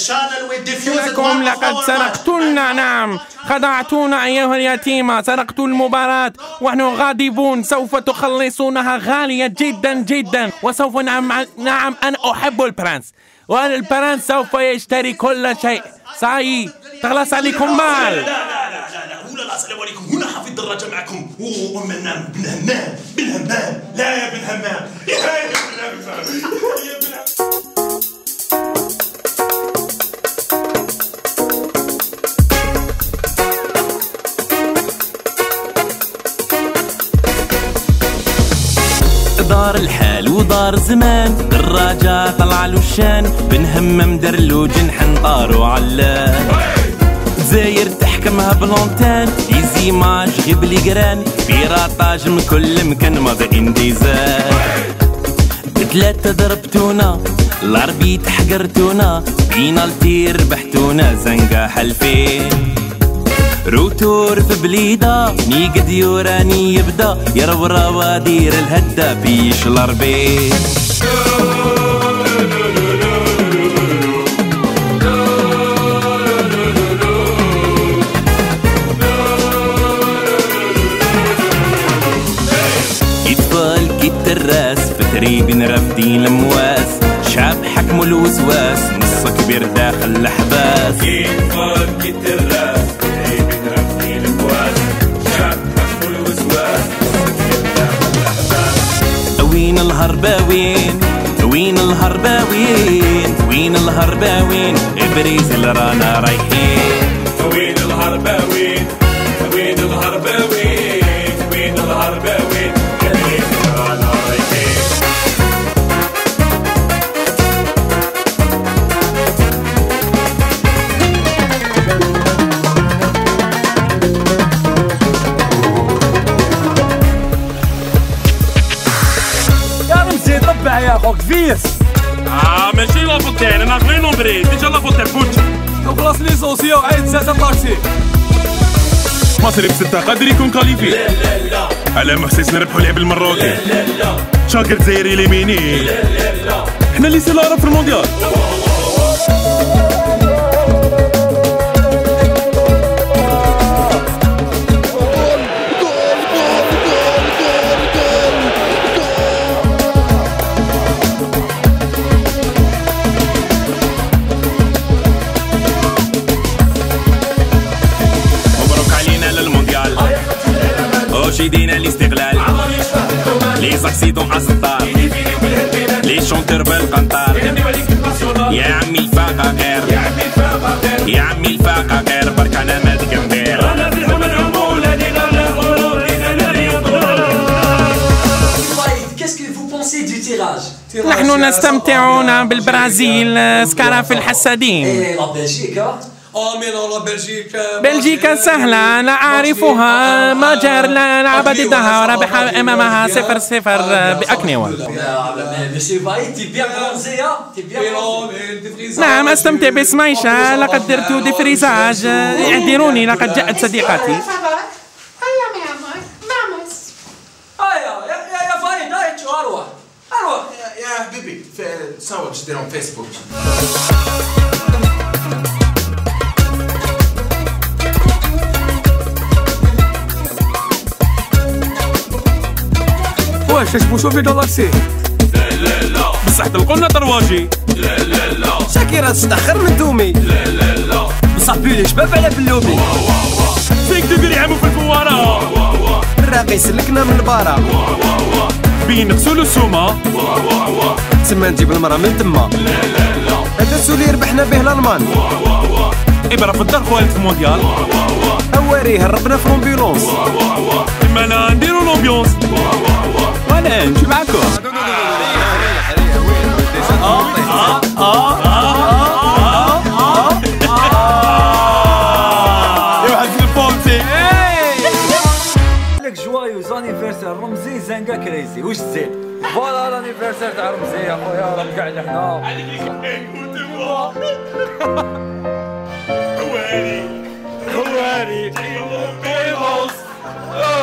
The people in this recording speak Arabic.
إنكم لقد سرقتونا، نعم خدعتونا أيها اليتيمة، سرقتوا المباراة ونحن غاضبون. سوف تخلصونها غالية جدا جدا، وسوف نعم أنا أحب البرنس، والبرنس سوف يشتري كل شيء. ساي تخلص عليكم مال. لا السلام عليكم، هنا حفيظ دراجة معكم. بن همام لا يا بن همام يا بن همام. دار الحال ودار الزمان، دراجة طلع له الشان، بن همام درلو جنح نطارو علان. زاير تحكمها بلونتان، ليزيماج غيب لي قران، بيراطاج من كل مكان مضى انديزان. ثلاثة ضربتونا، العربي تحقرتونا، بينالتي ربحتونا، زنقة حلفين. روتور في بليدة، نيقد يوراني يبدا، يرب روادير الهدى بيش الاربين. يطفال كيت الراس، فتريبين رافدين المواس، شعب حكموا الوسواس، نص كبير داخل الحباس. يطفال كيت الراس، وين الهرباوين، وين الهرباوين، وين الهرباوين، بريزل رانا رايحين. وين الهرباوين، وين الهرباوين، وين الهرباوين، بريزل رانا رايحين. طبع يا خوك فيس. ماشي لافوت تاعي، انا غير نومبري، ديجا لافوت تاع بوتشي. وبلاص ليسونسيو عيد ساعة طاكسي. مصري بستة قادر يكون كاليفي. لا لا لا على محسس نربحو لعب المروكي. لا لا لا شاكر جزائري ليميني. لا لا لا احنا اللي سيلا في المونديال. شيدينا الاستغلال، لي زاكسيدون اسطار، لي شونتور بالقنطار. يا عمي الفاقة غير، يا عمي الفاقة غير، برك انا ما تكمبير. نحن نستمتعون بالبرازيل، سكارا في الحسادين. بلجيكا سهلة، لا أعرفها، مجر لعب ضدها وربح أمامها 0-0 بأكنيول. نعم أستمتع بسمايشة، لقد درت دفريزاج، اعذروني لقد جاءت صديقتي. يا حبيبي صور جديرهم فيسبوك. واش تشبو شوفي دالاكسي؟ لا لا لا بصح تلقونا طرواجي. لا لا لا شاكيرا تستخر من دومي. لا لا لا بصح بيلي شباب على بلومي. فيك ديري عامو في الفوارة. الراقي سلكنا من البارة. بين نغسلو السومة. تما نجيب المرا من تما. لا لا لا هذا السولي ربحنا به الالمان. إبرا في الدار خوالك في المونديال. أواري هربنا في لومبيلونس. إما أنا نديرو لومبيونس. وأنا نمشي معاكم. واحد في البونتي. لك جوايوز انيفرسير رمزي زنقا كريزي، واش تزيد؟ فوالا الانيفرسير تاع رمزي يا خويا، راهم قاعد حنا. هواري